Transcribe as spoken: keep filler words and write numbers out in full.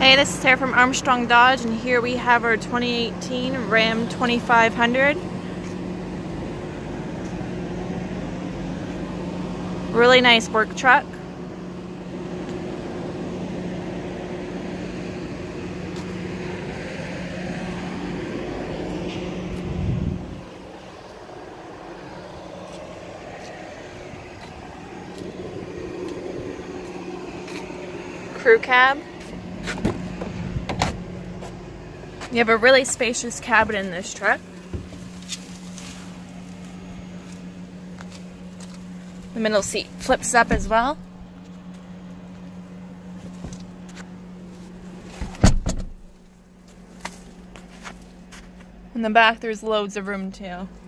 Hey, this is Sarah from Armstrong Dodge, and here we have our twenty eighteen Ram twenty-five hundred. Really nice work truck. Crew cab. You have a really spacious cabin in this truck. The middle seat flips up as well. In the back there's loads of room too.